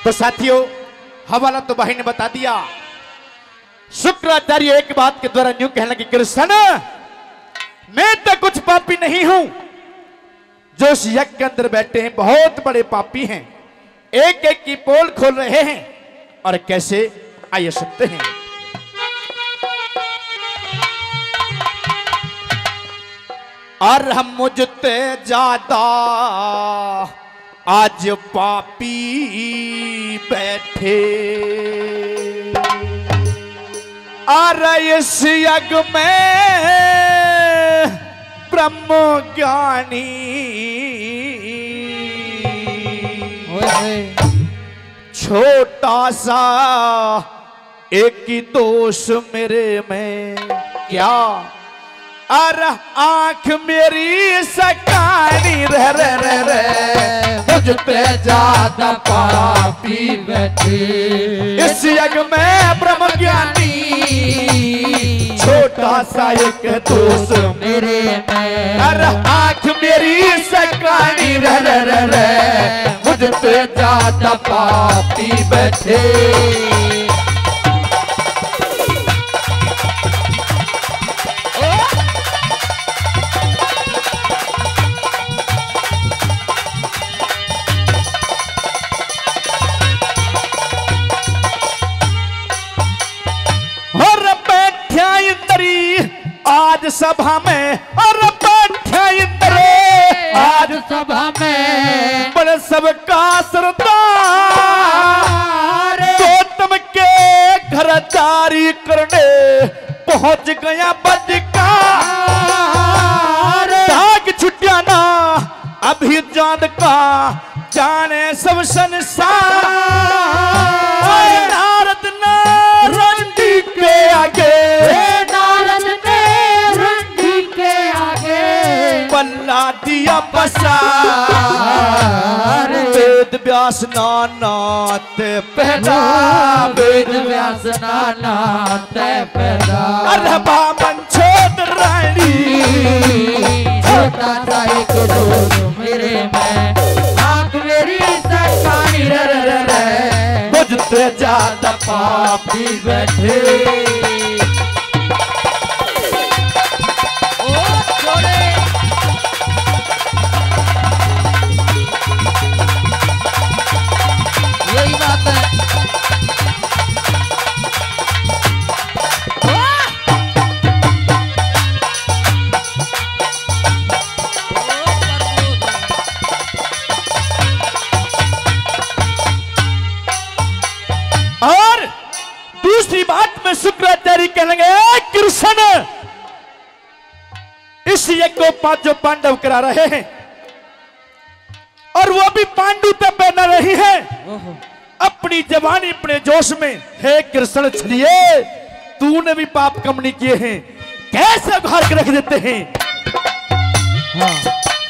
तो साथियों, हवाला तो भाई ने बता दिया। शुक्राचार्य एक बात के द्वारा न्यू कहने लगे, कृष्ण मैं तो कुछ पापी नहीं हूं, जो इस यज्ञ के अंदर बैठे हैं बहुत बड़े पापी हैं, एक एक की पोल खोल रहे हैं। और कैसे, आइए सुनते हैं। और हम मुझते ज्यादा आज पापी बैठे, और इस यज्ञ में ब्रह्म ज्ञानी छोटा सा एक ही दोष मेरे में क्या, और आंख मेरी सकानी रह रह रह रह मुझ पे ज्यादा पापी बैठे, इस यज्ञ में ब्रह्म ज्ञानी छोटा सा एक दोष मेरे में, और आंख मेरी सकानी रह रह रह रह मुझ पे ज्यादा पापी बैठे। आज सभा में, और बैठे इंद्रे आज सभा में, बड़े सबका सरदार गौतम के घर जारी करने पहुंच गया बदकार, दाग छुटिया ना अभी चांद का जाने सब संसार, नारद ने रंडी के आगे, पल्ला दिया पसार, वेद व्यास नानात पैदा, वेद व्यास नानात पैदा, अरे बामन छोट रानी छोटा सा एक दोष मेरे में, आंख मेरी सकानी रह रह रह मुझसे ज्यादा पापी बैठे। दूसरी बात में शुक्राचार्य कहने कृष्ण, इस यज्ञ को पांचों पांडव करा रहे हैं, और वो भी पांडु पे पहना रही है अपनी जवानी अपने जोश में। हे कृष्ण चलिए, तूने भी पाप कम नहीं किए हैं, कैसे उघाड़ के रख देते हैं। हाँ।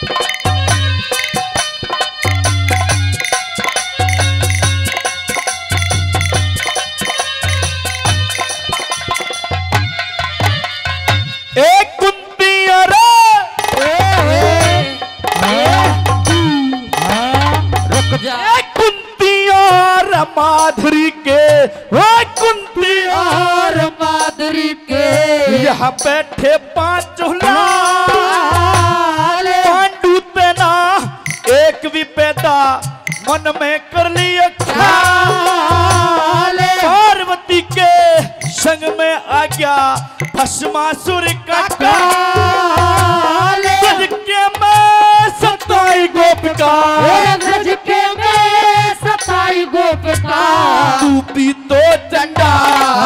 एक कुंती रुक जा, एक कुंती और माधुरी के, कुंती और माधुरी के यहाँ बैठे पांचों लाल, पांडु तेना एक भी पैदा मन में कर लिया ख्याल, पार्वती के संग में आ गया भस्मासुर का काल, गज के में सताई गोपिका, गज के में सताई गोपिका, तू भी तो चंडाल,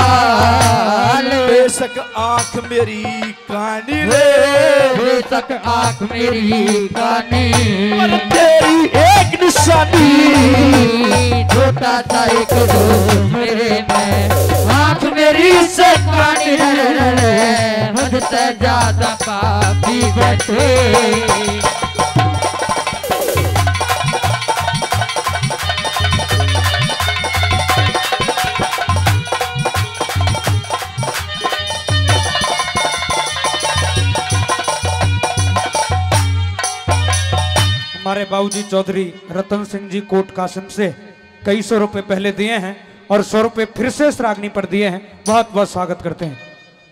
बेशक आंख मेरी कानी रे, बेशक आंख मेरी कानी, पर तेरी एक निशानी छोटा सा एक दोष मेरे में, आंख मेरी से कानी रे मुझसे ज्यादा पापी बैठे। हमारे बाबूजी चौधरी रतन सिंह जी कोट कासिम से कई 100 रुपए पहले दिए हैं और 100 रुपए फिर से इस रागनी पर दिए हैं। बहुत बहुत स्वागत करते हैं।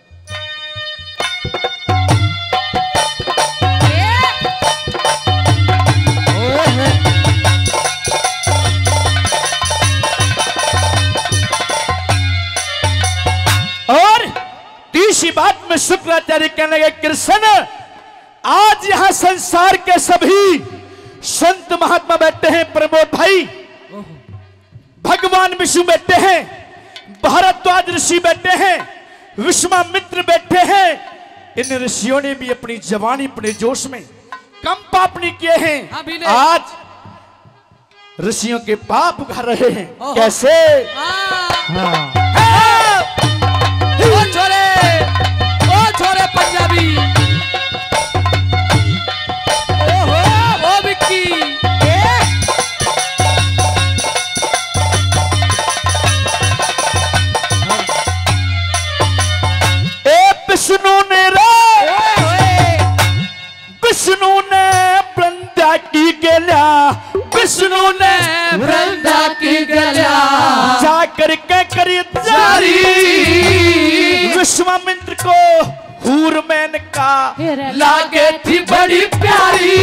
और तीसरी बात में शुक्राचार्य कहने लगे, कृष्ण आज यहां संसार के सभी संत महात्मा बैठे हैं, प्रमोद भाई, भगवान विष्णु बैठे हैं, भारद्वाज ऋषि बैठे हैं, विश्वामित्र बैठे हैं। इन ऋषियों ने भी अपनी जवानी अपने जोश में कम पाप नहीं किए हैं। आज ऋषियों के पाप उघार रहे हैं। कैसे? ओ छोरे पंजाबी, ओहो ओ विक्की, विष्णु ने विष्णु ने वृंदा की गल्या, विष्णु ने वृंदा की गल्या जाकर के करी जारी, विश्वामित्र को हूरमैन का लागे थी बड़ी प्यारी,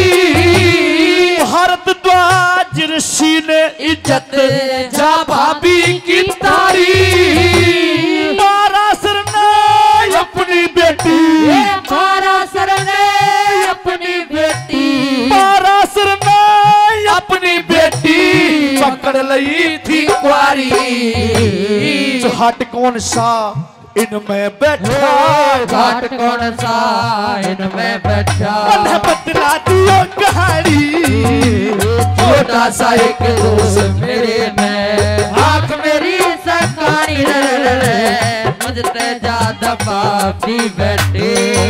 भारद्वाज ऋषि ने इज्जत जा भाभी की तारी, पाराशर ने अपनी बेटी, पाराशर ने अपनी बेटी, पाराशर ने अपनी बेटी पकड़ ली थी कुंवारी, हट कौन सा इनमें बैठा, घाट कौन सा इनमें बैठा, उन्हें बतला दियो कहानी, छोटा सा एक दोस्त मेरे में, आँख मेरी सकानी रे, मुझते ज्यादा पापी बैठे।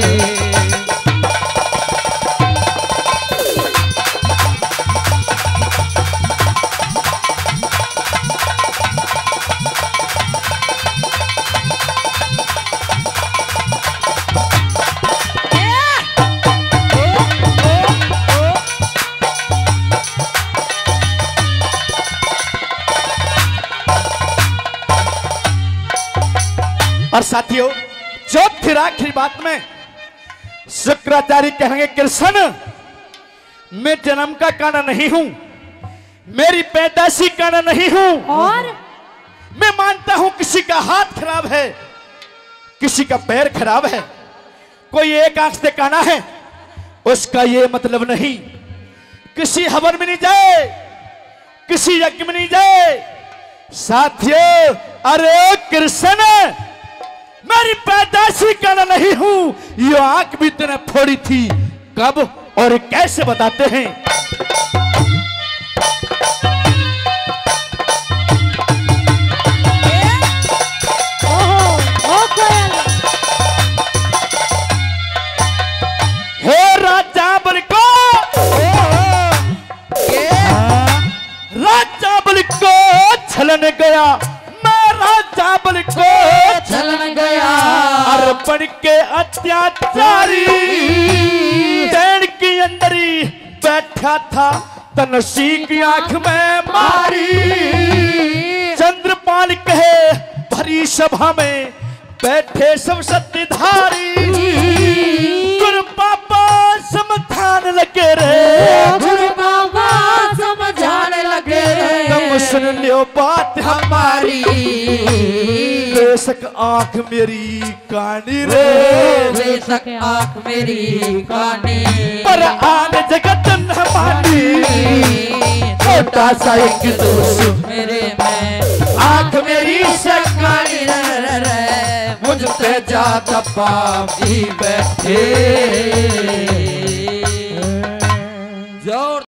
और साथियों, चौथी आखिरी बात में शुक्राचार्य कहेंगे, कृष्ण मैं जन्म का कारण नहीं हूं, मेरी पैदाशी कारण नहीं हूं, और मैं मानता हूं किसी का हाथ खराब है, किसी का पैर खराब है, कोई एक आंख से काना है, उसका ये मतलब नहीं किसी हवन में नहीं जाए, किसी यज्ञ में नहीं जाए। साथियों, अरे कृष्ण मेरी पैदाशी कारण नहीं हूं, ये आंख भी तूने फोड़ी थी, कब और कैसे बताते हैं। हे राजा बल को, राजा बल को छलन गया, मैं राजा बल को चलन गया, अर्पण के अत्याचारी, डैन के अंदर ही बैठा था, तनसी की आंख में मारी, चंद्रपाल कहे भरी सभा में बैठे सब सत्यधारी, गुरु बाबा समझाने लगे रे, गुरु बाबा समझाने लगे रे, तुम सुन लियो बात हमारी, बेशक आंख मेरी कानी रे, बेशक आंख मेरी कानी, पर आन जगत न मानी, छोटा सा एक दोस्त मेरे में, आंख मेरी सकानी रे, मुझ पे ज्यादा पापी बैठे।